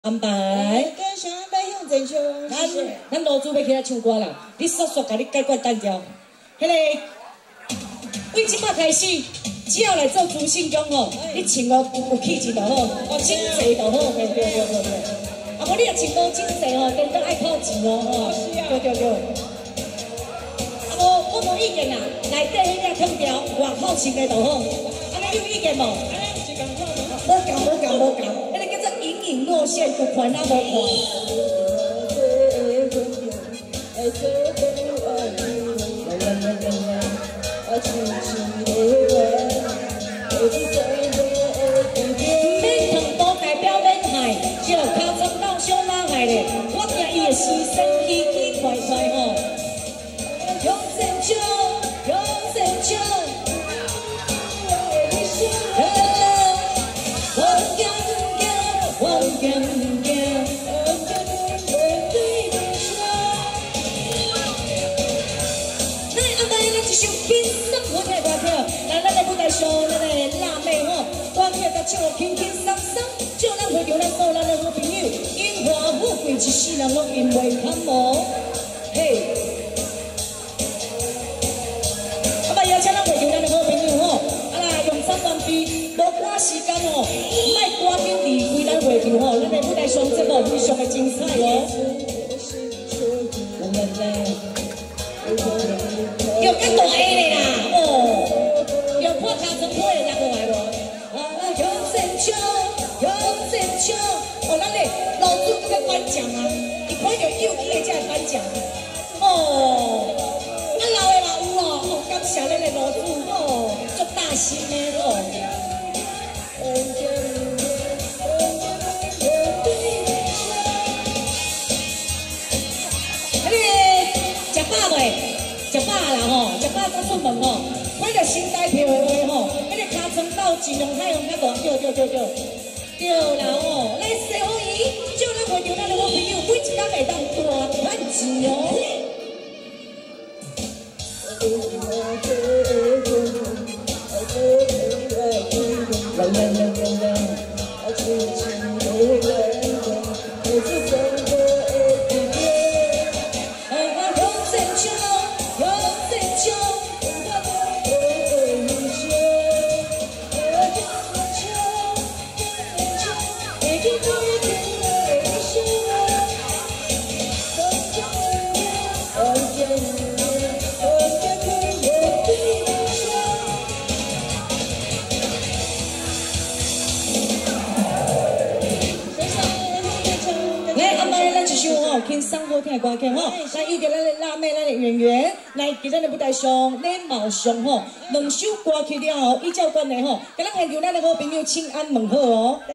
安排。 跟上安排向前冲， 咱罗主要起来唱歌啦，你速速甲你解决单调。迄个，为即摆开始，只要来做资讯中吼，你穿哦有气质就好，哦整齐就好，对。啊，无你若穿无整齐吼，等等爱靠钱哦吼。对。啊无，我无意见啦，内底迄只空调外口穿的就好，安尼你有意见无？无共。 隐隐若现，有款啊无款。免糖多代表免害，就靠肠道小哪害咧。我惊伊会牺牲奇快吼。用真酒，上咱的辣妹吼，歌曲甲唱轻轻松松，叫咱会场咱所有咱的好朋友，荣华富贵一世人拢因袂堪无。嘿，啊，摆邀请咱会场咱的好朋友吼，啊啦用3万币，无赶时间哦，莫赶紧离开咱会场吼，咱的舞台上节目非常的精彩哦。有较大个咧啦，哦。 看卡层坡会拿过来无？啊，用真笑，哦，咱嘞老祖要颁奖啊，伊看到有伊的才会颁奖。哦，啊老的嘛有哦，哦，感谢咱的老祖哦，足大心的哦。食饱未？食饱啦吼，食饱才出门吼。 买着新台票的话吼，迄个尻川岛尽量海用较大，对啦吼，来谢好伊，叫咱会场咱的好朋友，每一天会当大赚钱哦。轻松好听的歌曲吼，来有着咱的辣妹，咱的圆圆，来伫咱的舞台上礼貌上吼，2首歌曲了后，依照惯例吼，甲咱现场咱的好朋友请安问好哦。